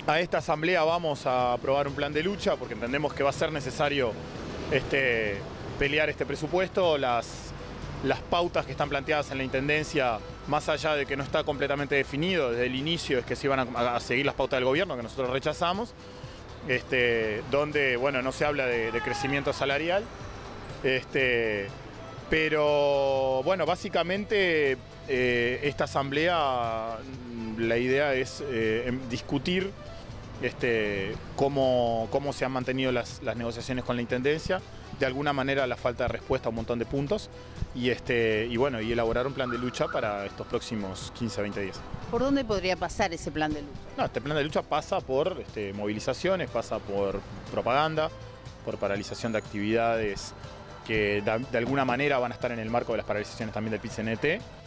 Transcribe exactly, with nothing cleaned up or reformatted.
a esta asamblea vamos a aprobar un plan de lucha porque entendemos que va a ser necesario este, pelear este presupuesto. Las, las pautas que están planteadas en la Intendencia, más allá de que no está completamente definido desde el inicio, es que se iban a, a seguir las pautas del gobierno, que nosotros rechazamos, este, donde bueno, no se habla de, de crecimiento salarial. Este, pero bueno, básicamente eh, esta asamblea, la idea es eh, discutir este, cómo, cómo se han mantenido las, las negociaciones con la Intendencia, de alguna manera la falta de respuesta a un montón de puntos y, este, y, bueno, y elaborar un plan de lucha para estos próximos quince a veinte días. ¿Por dónde podría pasar ese plan de lucha? No, este plan de lucha pasa por este, movilizaciones, pasa por propaganda, por paralización de actividades que de, de alguna manera van a estar en el marco de las paralizaciones también del P I C N T.